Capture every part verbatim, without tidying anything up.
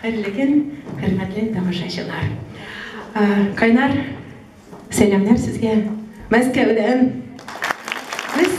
Хәерлеген, хөрмәтле тамашачылар. Кайнар сәламнар сезгә Мәскәүдән. Без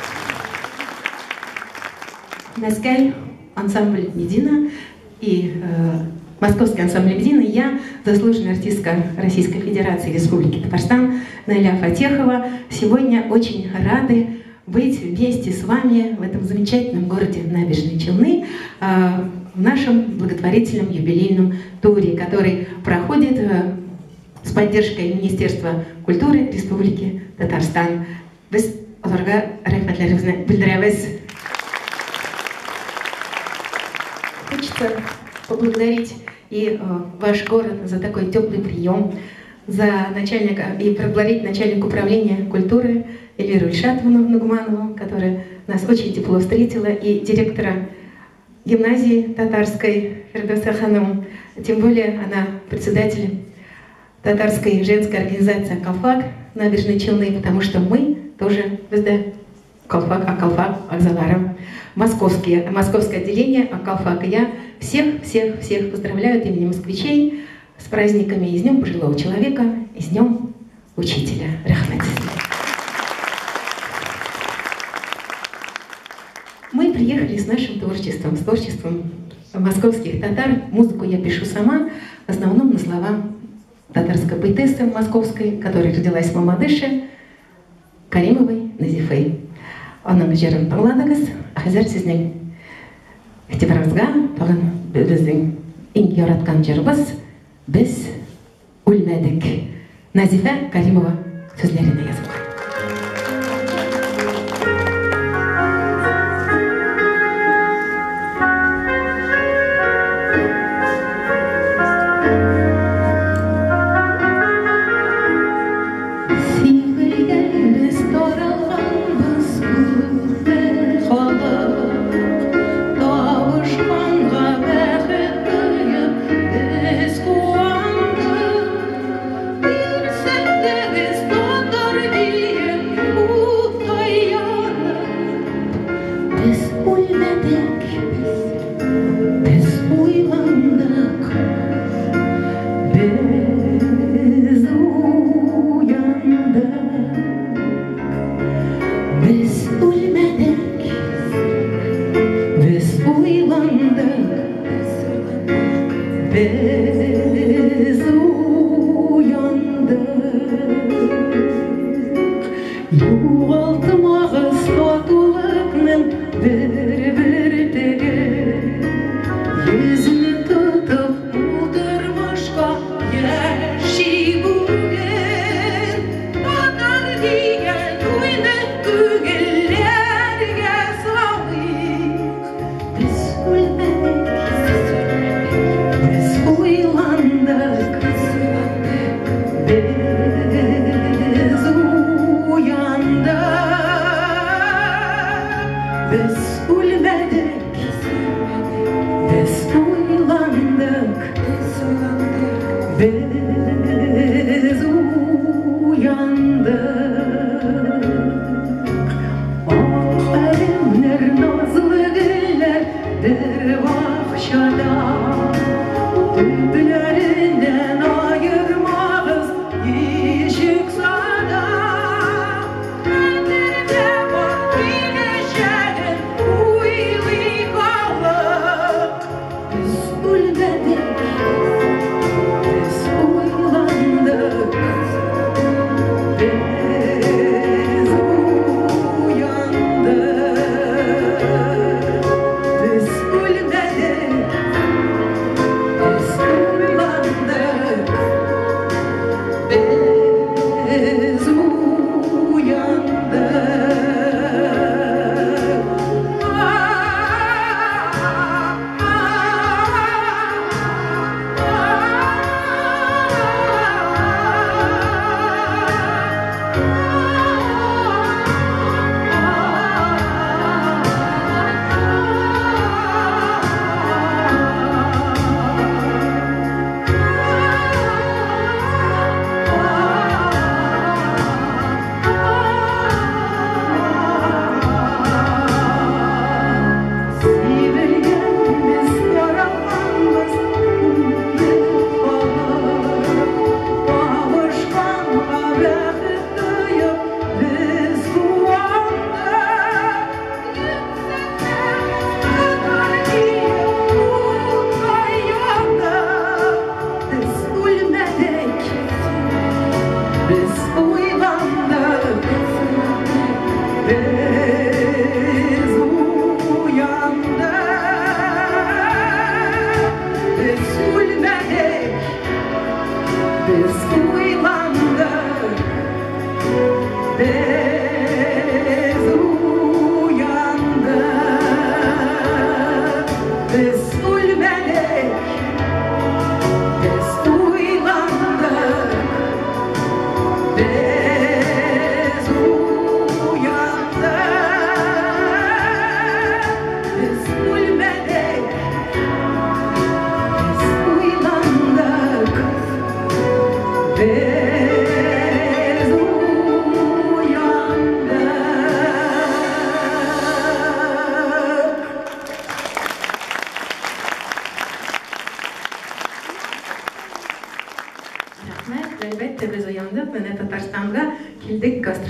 Мәскәү ансамбль Медина и э, Московский ансамбль Медина, я, заслуженная артистка Российской Федерации Республики Татарстан Наиля Фатехова, сегодня очень рады быть вместе с вами в этом замечательном городе Набережные Челны э, в нашем благотворительном юбилейном туре, который проходит э, с поддержкой Министерства культуры Республики Татарстан. Без оларга рәхмәтләребезне белдерәбез. Хочется поблагодарить и э, ваш город за такой теплый прием, за начальника и поблагодарить начальника управления культуры Эльвиру Ильшатовну Нугманову, которая нас очень тепло встретила, и директора гимназии татарской Фердоса Ханым, тем более она председатель татарской женской организации «Акалфак» Набережной Челны, потому что мы тоже бізді Акалфак, Акалфак, Акзаларов, московские, московское отделение Акалфака. Я всех, всех, всех поздравляю от имени москвичей с праздниками и с Днем пожилого человека, и с Днем учителя. Рахмет. Мы приехали с нашим творчеством, с творчеством московских татар. Музыку я пишу сама, в основном на слова татарской поэтессы московской, которая родилась в Мамадыше, Каримовой Назифой. Оның жерін тыңладыңыз, қазір сіздің игътибарыңызға тағын біздің ең яратқан жеріміз «Біз өлмедік». Назифа Каримова сөзлеріне yazılған. This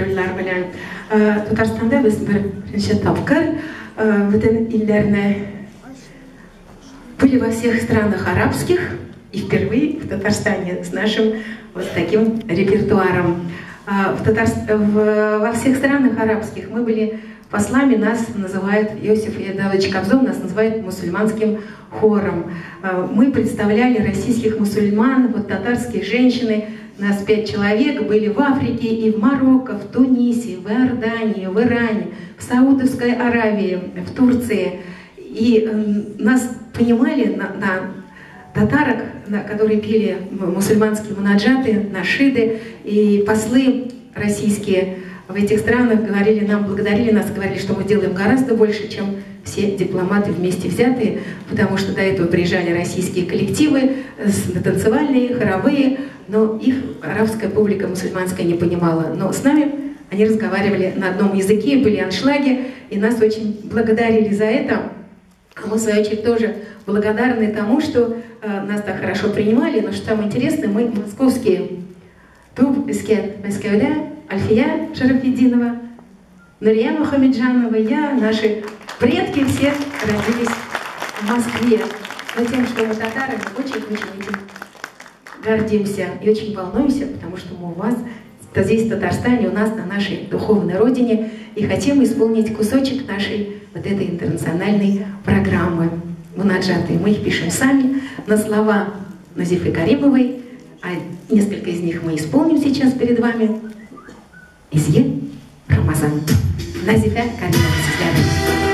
гастрольләр белән. Татарстанда без беренче тапкыр бөтен илләрне были во всех странах арабских и впервые в Татарстане с нашим вот таким репертуаром. В Татарст... в... Во всех странах арабских мы были послами, нас называют, Иосиф Иадович Кобзон нас называет мусульманским хором. Мы представляли российских мусульман, вот татарские женщины, нас пять человек, были в Африке и в Марокко, в Тунисе, в Иордании, в Иране, в Саудовской Аравии, в Турции. И нас понимали на, на татарок, на, которые пели мусульманские мунаджаты, нашиды, и послы российские в этих странах говорили нам, благодарили нас, говорили, что мы делаем гораздо больше, чем все дипломаты вместе взятые, потому что до этого приезжали российские коллективы, танцевальные, хоровые, но их арабская публика мусульманская не понимала. Но с нами они разговаривали на одном языке, были аншлаги, и нас очень благодарили за это. А мы, в свою очередь, тоже благодарны тому, что э, нас так хорошо принимали, но что самое интересное, мы московские. Туб Искет Маскавда, Альфия Шарафиддинова, Нурия Мухамеджанова, я, наши предки все родились в Москве. Но тем, что мы татары, мы очень-очень этим гордимся и очень волнуемся, потому что мы у вас, здесь, в Татарстане, у нас, на нашей духовной родине, и хотим исполнить кусочек нашей вот этой интернациональной программы мунаджаты. Мы их пишем сами на слова Назифы Каримовой, а несколько из них мы исполним сейчас перед вами. Изъе Рамазан. Назифа Каримова.